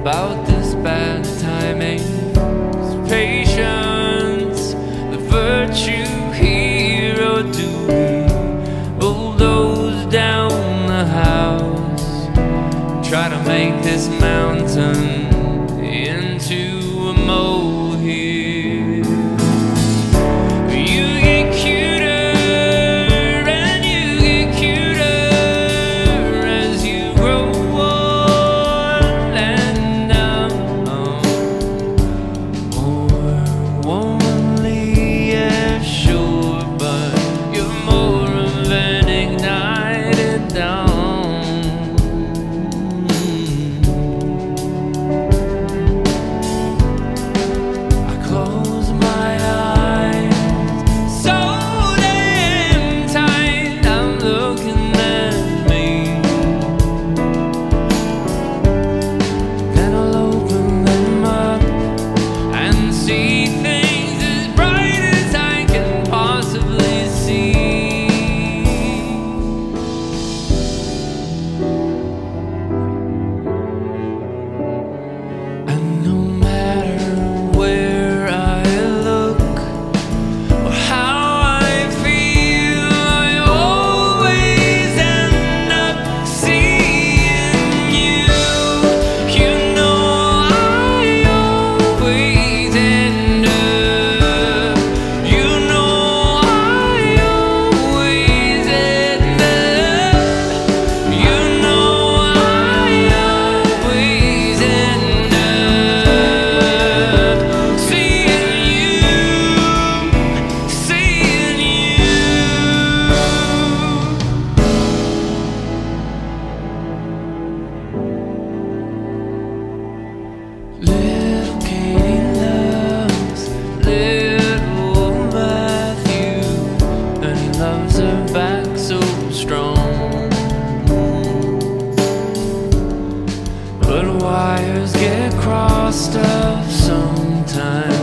about this bad timing. It's patience, the virtue hero do bulldoze down the house, try to make this mountain into a molehill. You get cuter and you get cuter as you grow old, and I'm more womanly, yeah, sure, but you're more of an ignited dawn. Little Katie loves little Matthew, and he loves her back so strong. But wires get crossed up sometimes.